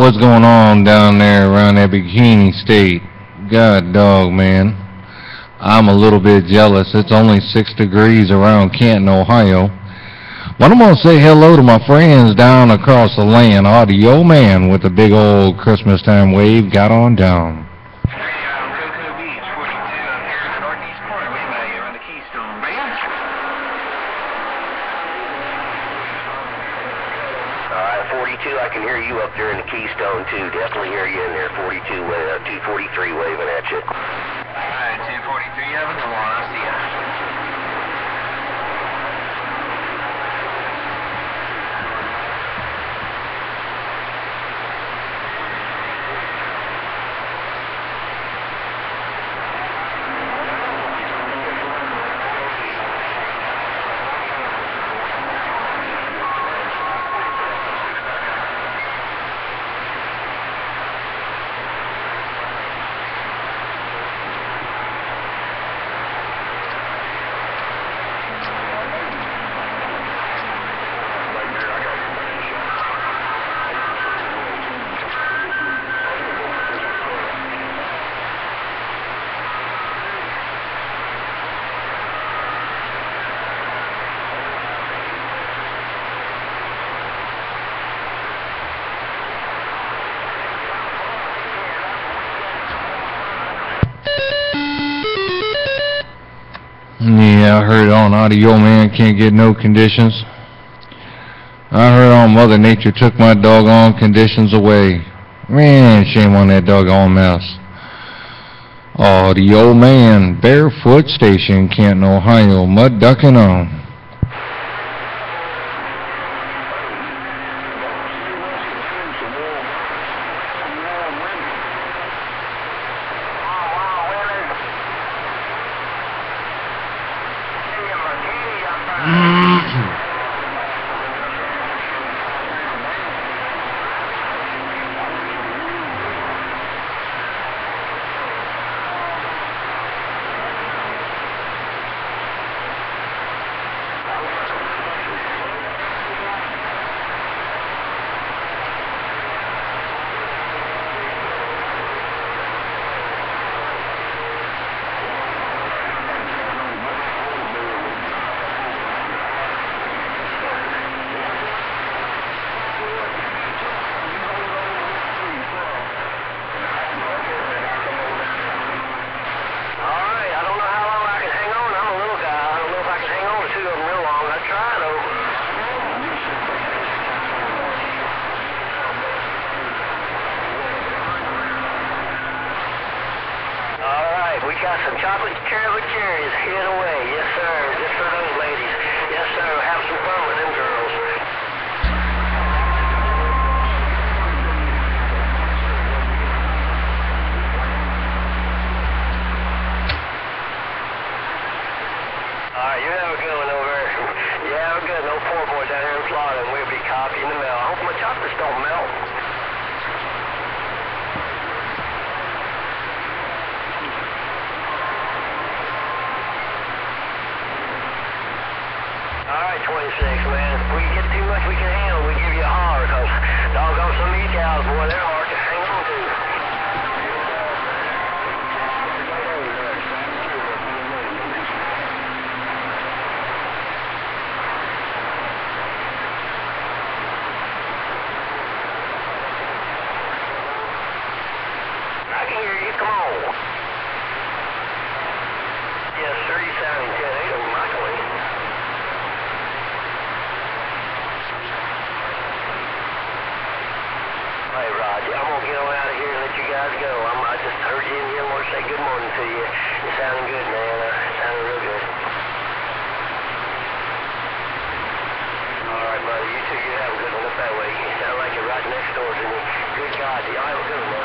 what's going on down there around that Bikini State. God dog, man. I'm a little bit jealous. It's only 6 degrees around Canton, Ohio. But I'm going to say hello to my friends down across the land. Audio Man with the big old Christmas time wave got on down. Cocoa Beach, 42 up here in the northeast corner. Wave out around the Keystone Band. Alright, 42, I can hear you up there in the Keystone too. Definitely hear you in there. 42, 243 waving at you. Alright, 243, have a good one. I'll see ya. Yeah, I heard on Audio Man can't get no conditions. I heard on Mother Nature took my doggone conditions away. Man, shame on that doggone mess. Audio Man, Barefoot Station, Canton, Ohio, mud ducking on. We got some chocolate cherries hid away. Yes, sir. Just for those ladies. Yes, sir. Have some fun with them girls. All right, you have a good one over there. You have a good. No poor boy down here in Florida, and we'll be copying the mail. I hope my chocolates don't melt. Alright, 26, man. If we get too much we can handle, we give you a holler, because doggone some of these cows, boy, they're hard to hang on to. I can hear you. Come on. Yes, sir. You sounding 10-8 over my way. Hey, Roger, I'm going to get on out of here and let you guys go. I just heard you in here and want to say good morning to you. You're sounding good, man. Sounding real good. All right, buddy. You two, you have a good one up that way. You sound like you're right next door to me. Good God. Y'all have a good one, man.